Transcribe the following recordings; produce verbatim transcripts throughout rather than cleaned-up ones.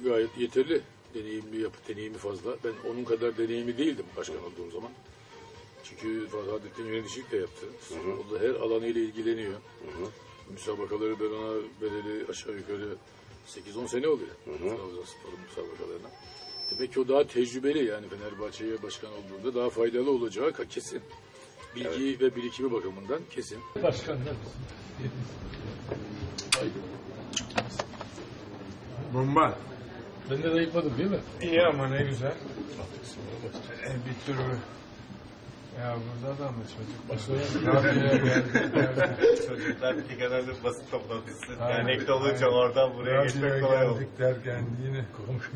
gayet yeterli. Deneyimli yapı, deneyimi fazla. Ben onun kadar deneyimli değildim başkan olduğum zaman. Çünkü Saadettin yöneticilik de yaptı. Hı hı. O da her alanıyla ilgileniyor. Hı hı. Müsabakaları ben ona belirli aşağı yukarı sekiz on sene oluyor. Hı hı. Sporun müsabakalarına. Demek ki o daha tecrübeli, yani Fenerbahçe'ye başkan olduğunda daha faydalı olacağı kesin. Bilgi evet. ve birikimi bakımından kesin. Başkanlar. Bomba. Ben de zayıfladım değil mi? İyi ama ne güzel. E, bir türlü. Ya burada da mı çocuk? Başlayalım. Çocuklar bir kenarda basın toplantısı. Dernekte olunca oradan buraya geçmek kolay oldu. Derken yine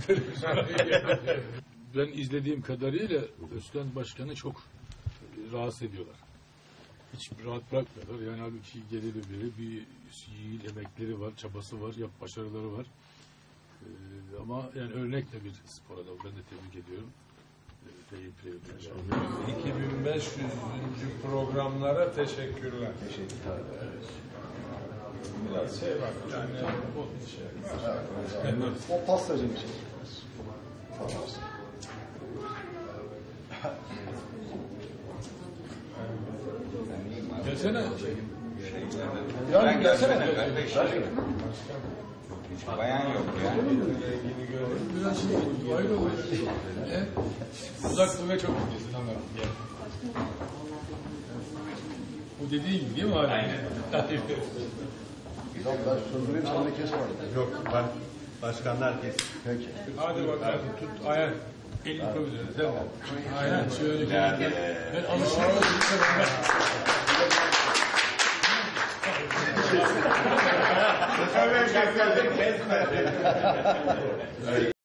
Ben izlediğim kadarıyla Özkan Başkan'ı çok rahatsız ediyorlar. Hiç rahat bırakmıyorlar. Yani halbuki geliri biri bir yiğit emekleri var, çabası var, yap başarıları var. Ee, ama yani örnek de bir spor adamı. Ben de tebrik ediyorum. iki bin beş yüzüncü programlara teşekkürler. Teşekkürler. Biraz şey var. Yani o bir şey var. O pastacı bir şey. Gelsene. Yani gelsene. Bayan yok yani. Biraz şey, ayrı oluyor. Uzak doğuya çok gidiyorsun ama. Bu dediğin gibi değil mi abi? Aynen. Yok ben sözünü sana kes var. Yok, ben başkanlar kes. Peki. Hadi bakalım tut ayak. Elini koyuyoruz değil mi? Aynen. Şöyle Yani. ben alışıyorum. Kesme.